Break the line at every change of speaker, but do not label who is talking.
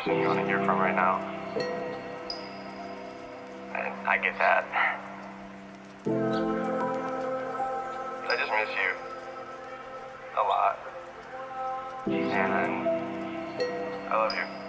person you want to hear from right now. And I get that. I just miss you. A lot. And I love you.